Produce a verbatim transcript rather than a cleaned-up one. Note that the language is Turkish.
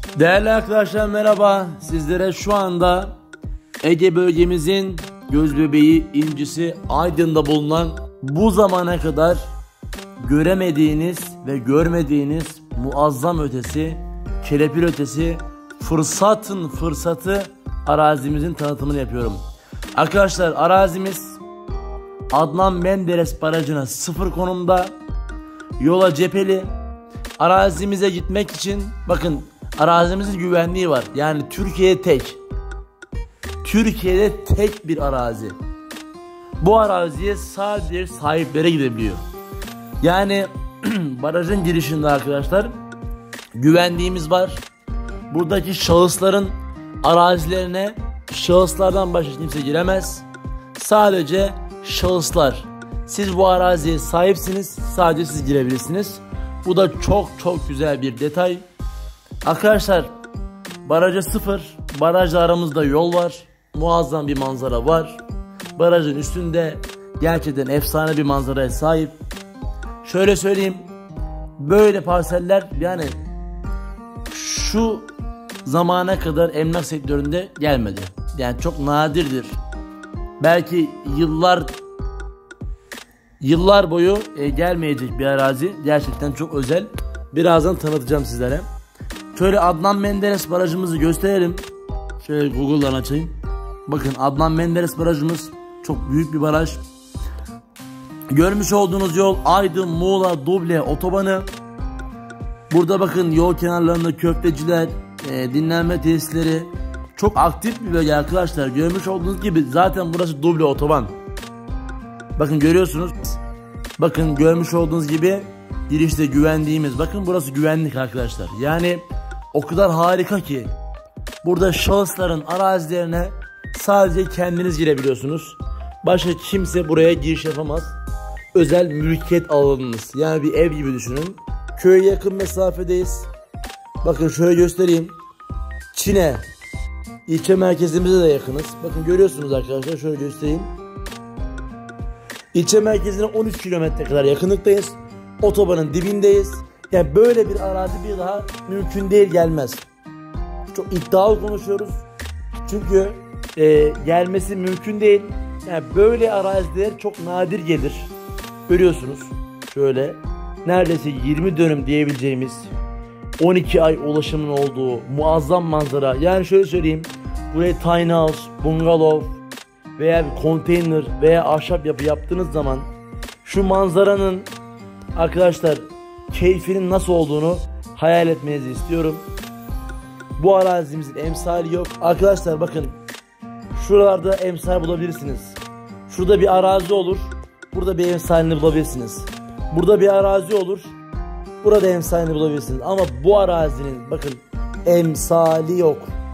Değerli arkadaşlar merhaba. Sizlere şu anda Ege bölgemizin gözbebeği, incisi Aydın'da bulunan, bu zamana kadar göremediğiniz ve görmediğiniz muazzam ötesi, kelepir ötesi, fırsatın fırsatı arazimizin tanıtımını yapıyorum. Arkadaşlar arazimiz Adnan Menderes barajına sıfır konumda, yola cepheli. Arazimize gitmek için bakın, arazimizin güvenliği var. Yani Türkiye'de tek. Türkiye'de tek bir arazi. Bu araziye sadece sahiplere gidebiliyor. Yani barajın girişinde arkadaşlar güvenliğimiz var. Buradaki şahısların arazilerine şahıslardan başka kimse giremez. Sadece şahıslar. Siz bu araziye sahipsiniz, sadece siz girebilirsiniz. Bu da çok çok güzel bir detay. Arkadaşlar baraja sıfır, barajla aramızda yol var, muazzam bir manzara var. Barajın üstünde gerçekten efsane bir manzaraya sahip. Şöyle söyleyeyim, böyle parseller yani şu zamana kadar emlak sektöründe gelmedi. Yani çok nadirdir. Belki yıllar yıllar boyu e, gelmeyecek bir arazi. Gerçekten çok özel. Birazdan tanıtacağım sizlere. Şöyle Adnan Menderes barajımızı gösterelim. Şöyle Google'dan açayım. Bakın Adnan Menderes barajımız çok büyük bir baraj. Görmüş olduğunuz yol Aydın Muğla Duble otobanı. Burada bakın yol kenarlarında köfteciler, e, dinlenme tesisleri. Çok aktif bir bölge arkadaşlar. Görmüş olduğunuz gibi zaten burası Duble otoban. Bakın görüyorsunuz. Bakın görmüş olduğunuz gibi girişte güvenliğimiz. Bakın burası güvenlik arkadaşlar. Yani o kadar harika ki burada şahısların arazilerine sadece kendiniz girebiliyorsunuz. Başka kimse buraya giriş yapamaz. Özel mülkiyet alanınız. Yani bir ev gibi düşünün. Köye yakın mesafedeyiz. Bakın şöyle göstereyim. Çin'e, ilçe merkezimize de yakınız. Bakın görüyorsunuz arkadaşlar, şöyle göstereyim. İlçe merkezine on üç kilometre kadar yakınlıktayız. Otobanın dibindeyiz. Yani böyle bir arazi bir daha mümkün değil, gelmez. Çok iddialı konuşuyoruz. Çünkü e, gelmesi mümkün değil. Yani böyle araziler çok nadir gelir. Görüyorsunuz. Şöyle neredeyse yirmi dönüm diyebileceğimiz, on iki ay ulaşımın olduğu muazzam manzara. Yani şöyle söyleyeyim. Buraya tiny house, bungalov veya bir konteyner veya ahşap yapı yaptığınız zaman şu manzaranın arkadaşlar keyfinin nasıl olduğunu hayal etmenizi istiyorum. Bu arazimizin emsali yok. Arkadaşlar bakın şuralarda emsal bulabilirsiniz. Şurada bir arazi olur, burada bir emsalini bulabilirsiniz. Burada bir arazi olur, burada emsalini bulabilirsiniz. Ama bu arazinin bakın emsali yok.